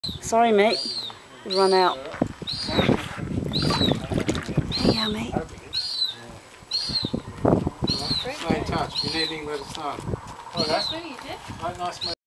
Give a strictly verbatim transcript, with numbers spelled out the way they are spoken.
Sorry, mate. We've run out. Hey, mate. Stay in touch. If you need anything, let us know. Oh, that's what you did? Nice, mate.